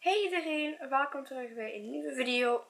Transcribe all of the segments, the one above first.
Hey iedereen, welkom terug bij een nieuwe video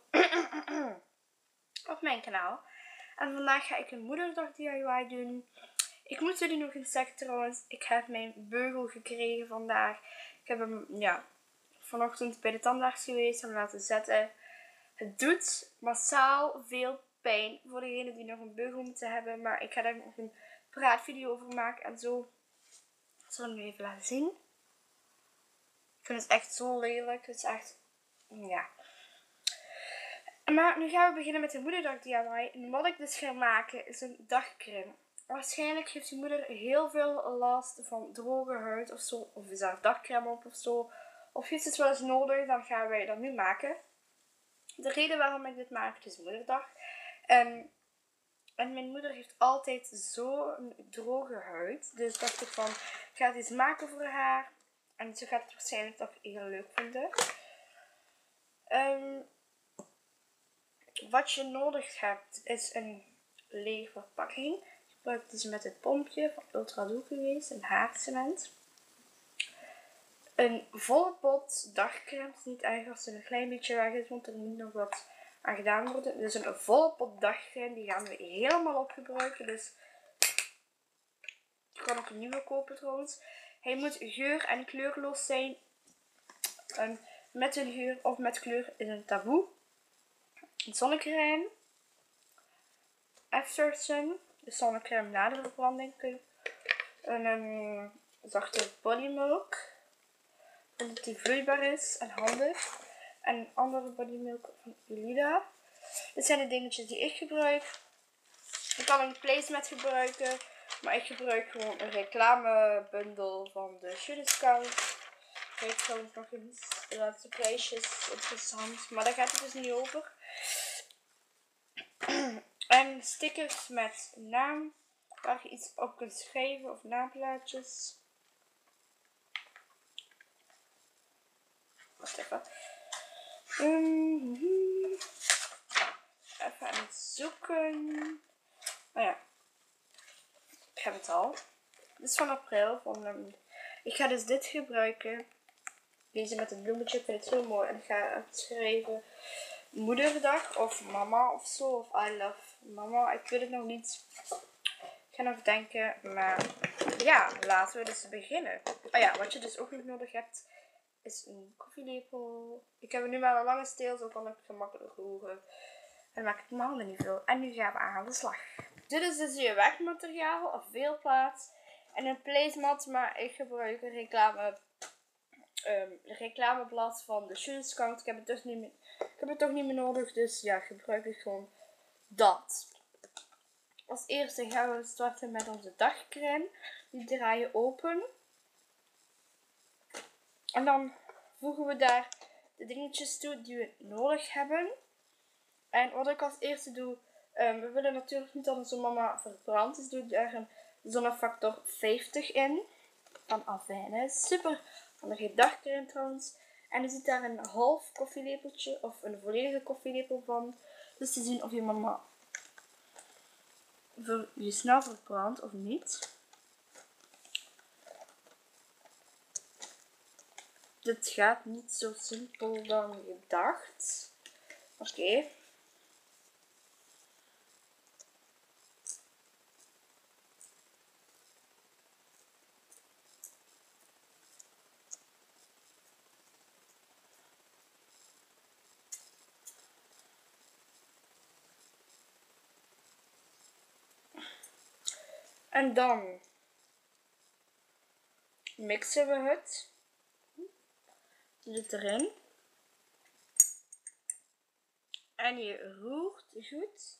op mijn kanaal. En vandaag ga ik een moederdag DIY doen. Ik moet jullie nog eens zeggen trouwens, ik heb mijn beugel gekregen vandaag. Ik heb hem vanochtend bij de tandarts geweest en laten zetten. Het doet massaal veel pijn voor degenen die nog een beugel moeten hebben. Maar ik ga daar nog een praatvideo over maken en zo. Ik zal hem nu even laten zien. Ik vind het echt zo lelijk. Het is echt, ja. Maar nu gaan we beginnen met de moederdag DIY. En wat ik dus ga maken is een dagcreme. Waarschijnlijk heeft je moeder heel veel last van droge huid of zo. Of is daar dagcreme op of zo. Of heeft het wel eens nodig, dan gaan wij dat nu maken. De reden waarom ik dit maak is moederdag. En mijn moeder heeft altijd zo'n droge huid. Dus dacht ik van, ik ga het iets maken voor haar. En ze gaat het waarschijnlijk toch heel leuk vinden. Wat je nodig hebt is een lege verpakking. Ik gebruik dus met het pompje van Ultra geweest, een haarcement. Een volle pot dagcreme. Het is niet erg als er een klein beetje weg is, want er moet nog wat aan gedaan worden. Dus een volle pot dagcreme, die gaan we helemaal opgebruiken. Dus je kan ook een nieuwe kopen trouwens. Hij moet geur- en kleurloos zijn. Met een geur of met kleur is een taboe. Een zonnecrème. After Sun. De zonnecrème na de verbranding. Een zachte body milk. Dat die vloeibaar is en handig. En een andere body milk van Elida. Dit zijn de dingetjes die ik gebruik. Je kan een placemat gebruiken. Maar ik gebruik gewoon een reclamebundel van de Suddiscount. Kijk trouwens nog eens. De laatste prijsjes interessant. Maar daar gaat het dus niet over. En stickers met naam. Waar je iets op kunt schrijven. Of naamplaatjes. Wacht even. Even aan het zoeken. Oh ja. Ik heb het al. Dit is van april. Ik ga dus dit gebruiken. Deze met het bloemetje. Ik vind het heel mooi. En ik ga het schrijven. Moederdag. Of mama of zo. Of I love mama. Ik weet het nog niet. Ik ga nog denken. Maar ja, laten we dus beginnen. Oh ja, wat je dus ook nog nodig hebt. Is een koffielepel. Ik heb nu wel een lange steel, zo kan ik gemakkelijk roeren. En dan maak ik mijn handen niet veel. En nu gaan we aan de slag. Dit is dus je werkmateriaal, of veelplaats. En een placemat, maar ik gebruik een reclameblad van de Suddiscount. Ik heb het toch niet meer nodig, dus ja, gebruik ik gewoon dat. Als eerste gaan we starten met onze dagcrème. Die draai je open. En dan voegen we daar de dingetjes toe die we nodig hebben. En wat ik als eerste doe, we willen natuurlijk niet dat onze mama verbrandt. Dus doe ik daar een zonnefactor 50 in. Van Avijnen. Super handige dagcrème trouwens. En je ziet daar een half koffielepeltje of een volledige koffielepel van. Dus te zien of je mama je snel verbrandt of niet. Dit gaat niet zo simpel dan gedacht. Oké. En dan mixen we het. Doe het erin. En je roert goed.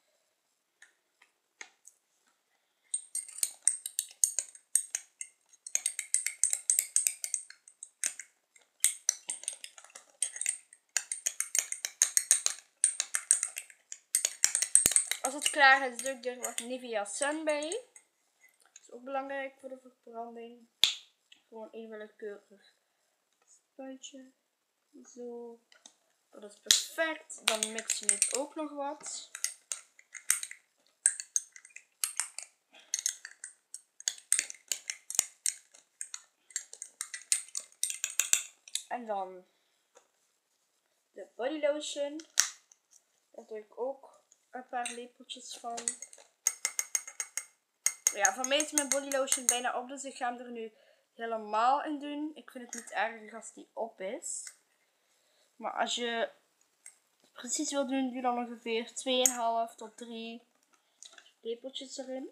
Als het klaar is, doe ik er wat Nivea Sun bij. Dat is ook belangrijk voor de verbranding. Gewoon één willekeurig spuitje. Zo. Dat is perfect. Dan mix je het ook nog wat. En dan de body lotion. Daar doe ik ook een paar lepeltjes van. Ja, voor mij is mijn body lotion bijna op, dus ik ga hem er nu helemaal in doen. Ik vind het niet erg als die op is. Maar als je precies wil doen, doe dan ongeveer 2,5 tot 3 lepeltjes erin.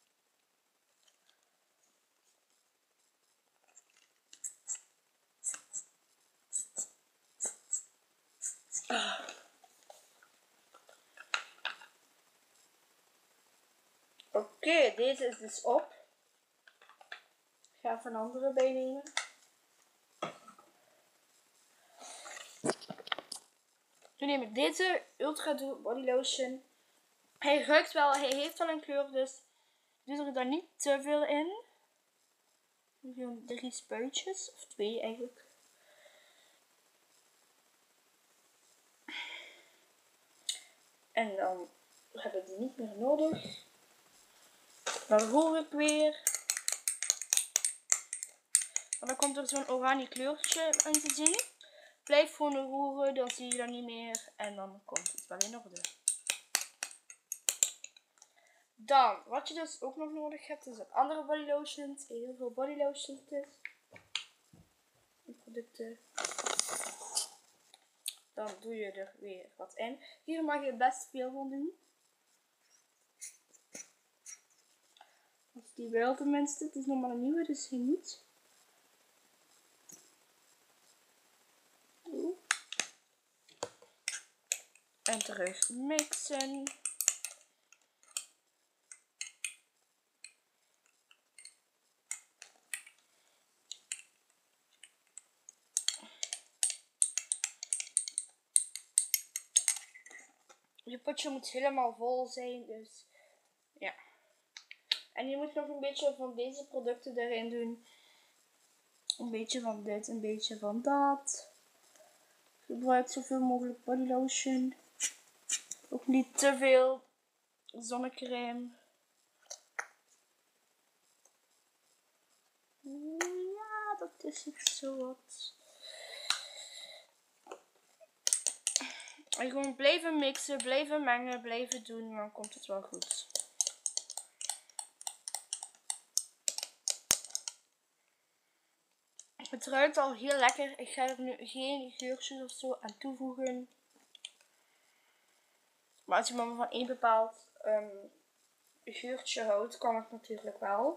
Oké, deze is dus op. Ik ga even een andere bij nemen. Nu neem ik deze Ultra Duo Body Lotion. Hij ruikt wel, hij heeft wel een kleur, dus doe er dan niet te veel in. Gewoon 3 spuitjes, of 2 eigenlijk. En dan heb ik die niet meer nodig. Dan roer ik weer. En dan komt er zo'n oranje kleurtje in te zien. Blijf gewoon roeren, dan zie je dat niet meer. En dan komt het wel in orde. Dan, wat je dus ook nog nodig hebt, is een andere body lotions. Heel veel body lotions dus. Die producten. Dan doe je er weer wat in. Hier mag je best veel van doen. Als die wil tenminste. Het is nog maar een nieuwe, dus je moet. En terug mixen. Je potje moet helemaal vol zijn, dus ja. En je moet nog een beetje van deze producten erin doen. Een beetje van dit, een beetje van dat. Gebruik zoveel mogelijk body lotion. Ook niet te veel zonnecrème. Ja, dat is het zo wat. En gewoon blijven mixen, blijven mengen, blijven doen. Dan komt het wel goed. Het ruikt al heel lekker. Ik ga er nu geen geurtjes of zo aan toevoegen. Maar als je maar van één bepaald geurtje houdt, kan het natuurlijk wel.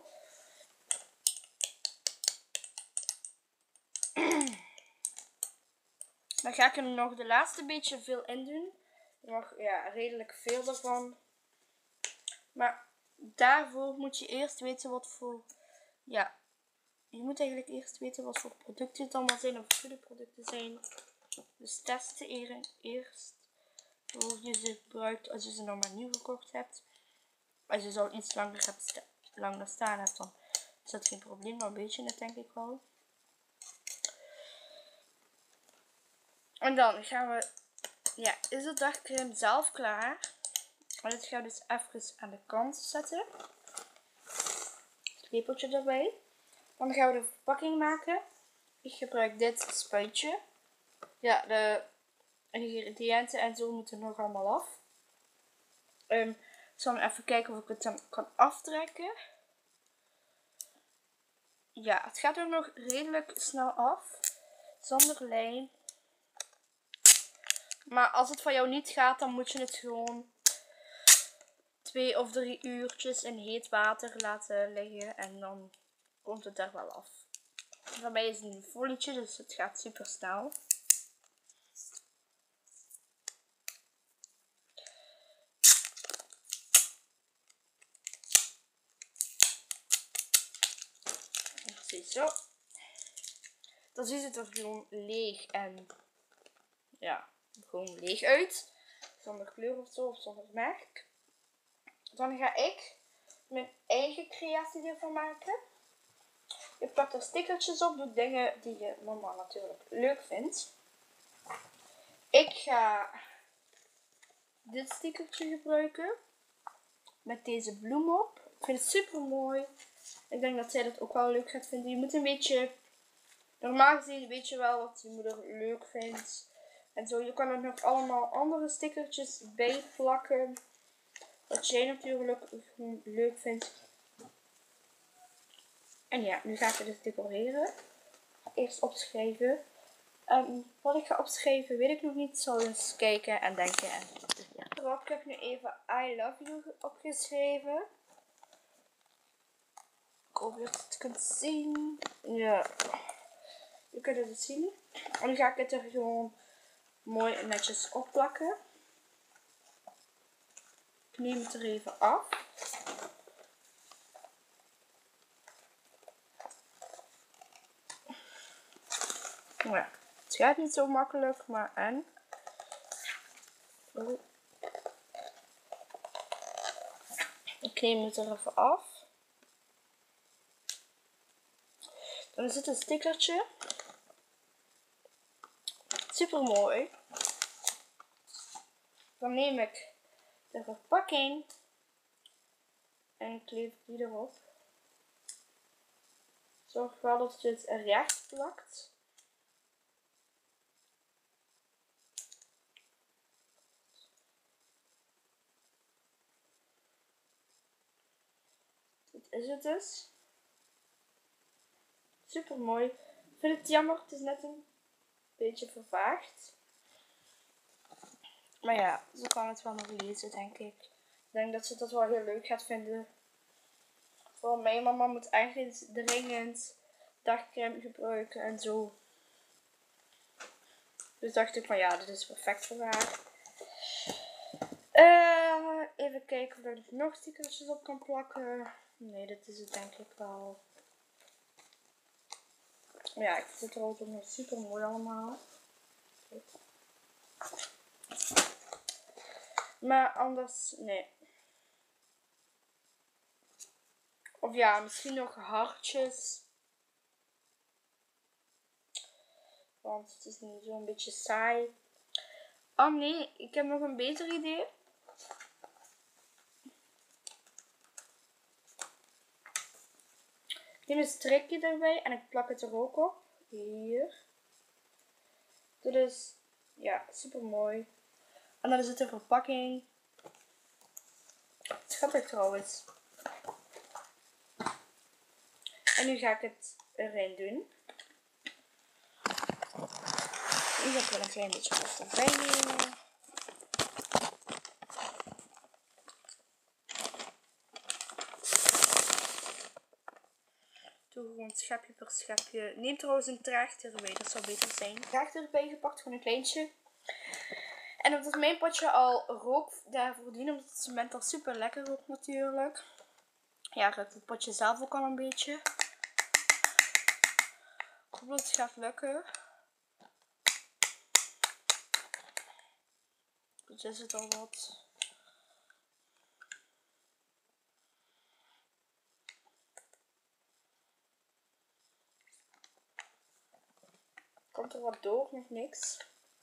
Dan ga ik er nog de laatste beetje veel in doen. Nog redelijk veel ervan. Maar daarvoor moet je eerst weten wat voor... Ja, je moet eigenlijk eerst weten wat voor producten het allemaal zijn. Of het goede producten zijn. Dus testen eerst. Hoe je ze gebruikt als je ze nog maar nieuw gekocht hebt. Als je ze al iets langer staan hebt, dan is dat geen probleem. Dan weet je het denk ik wel. En dan gaan we... Ja, is de dagcreme zelf klaar. En dit gaan we dus even aan de kant zetten. Het lepeltje erbij. Dan gaan we de verpakking maken. Ik gebruik dit spuitje. Ja, de ingrediënten en zo moeten nog allemaal af. Ik zal even kijken of ik het dan kan aftrekken. Ja, het gaat er nog redelijk snel af. Zonder lijn. Maar als het van jou niet gaat, dan moet je het gewoon 2 of 3 uurtjes in heet water laten liggen. En dan komt het er wel af. Bij mij is het een folietje, dus het gaat super snel. Precies zo. Dan ziet het er gewoon leeg en ja, gewoon leeg uit. Zonder kleur of zo, of zonder merk. Dan ga ik mijn eigen creatie ervan maken. Je plakt er stickertjes op, doe dingen die je normaal natuurlijk leuk vindt. Ik ga dit stickertje gebruiken. Met deze bloem op. Ik vind het super mooi. Ik denk dat zij dat ook wel leuk gaat vinden. Je moet een beetje... Normaal gezien weet je wel wat je moeder leuk vindt. En zo, je kan er nog allemaal andere stickertjes bij plakken. Wat jij natuurlijk gewoon leuk vindt. En ja, nu ga ik het dus decoreren. Eerst opschrijven. Wat ik ga opschrijven weet ik nog niet. Ik zal eens kijken en denken. En ja. Erop, ik heb nu even I love you opgeschreven. Ik hoop dat je het kunt zien. Ja, je kunt het zien. En nu ga ik het er gewoon mooi en netjes opplakken. Ik neem het er even af. Ja, het gaat niet zo makkelijk, maar en. Oh. Ik neem het er even af. Dan zit een stickertje. Super mooi. Dan neem ik de verpakking en kleef die erop. Zorg wel dat je het recht plakt. Dit is het dus. Super mooi. Ik vind het jammer, het is net een beetje vervaagd. Maar ja, ze kan het wel nog lezen, denk ik. Ik denk dat ze dat wel heel leuk gaat vinden. Vooral mijn mama moet eigenlijk dringend dagcrème gebruiken en zo. Dus dacht ik van ja, dit is perfect voor haar. Even kijken of ik nog stickertjes op kan plakken. Nee, dit is het denk ik wel. Ja, ik vind het trouwens ook nog super mooi allemaal. Maar anders, nee. Of ja, misschien nog hartjes. Want het is nu zo'n beetje saai. Oh nee, ik heb nog een beter idee. Ik neem een strikje erbij en ik plak het er ook op. Hier. Dit is, ja, super mooi. En dan is het de verpakking. Schattig trouwens. En nu ga ik het erin doen. Nu ga ik wel een klein beetje vast erbij nemen. Doe gewoon schepje per schepje. Neem trouwens een traagter erbij, dat zou beter zijn. Traagter erbij gepakt, gewoon een kleintje. En omdat mijn potje al rook daarvoor dienen, omdat het cement al super lekker rookt natuurlijk. Ja, ruikt het potje zelf ook al een beetje. Ik hoop dat het gaat lukken. Dus is het al wat. Komt er wat door, nog niks.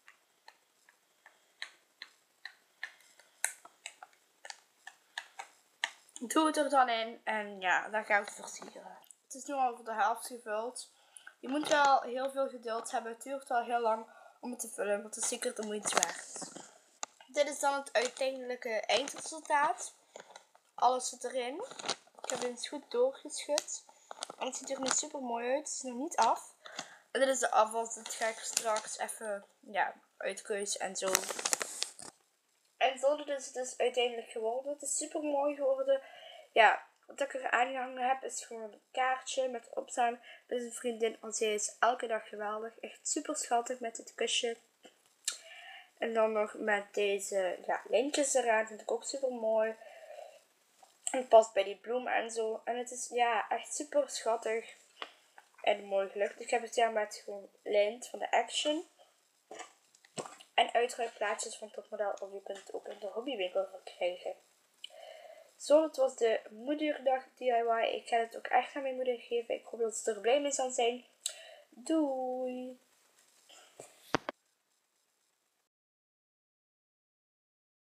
Doe het er dan in en ja, dan ga ik het versieren. Het is nu al voor de helft gevuld. Je moet wel heel veel geduld hebben. Het duurt al heel lang om het te vullen, want het is zeker de moeite waard. Dit is dan het uiteindelijke eindresultaat. Alles zit erin. Ik heb het eens goed doorgeschud. En het ziet er nu super mooi uit. Het is nog niet af. En dit is de afwas. Dat ga ik straks even uitkeuzen en zo. En zo is het dus uiteindelijk geworden. Het is super mooi geworden. Ja, wat ik er aangehangen heb is gewoon een kaartje met opstaan. Met een vriendin, want zij is elke dag geweldig. Echt super schattig met dit kusje. En dan nog met deze lintjes eraan. Vind ik ook super mooi. Het past bij die bloem en zo. En het is echt super schattig. En mooi gelukt. Ik heb het met gewoon lint van de Action. En uitruilplaatjes van Topmodel. Of je kunt het ook in de hobbywinkel verkrijgen. Zo, dat was de moederdag DIY. Ik ga het ook echt aan mijn moeder geven. Ik hoop dat ze er blij mee zal zijn. Doei!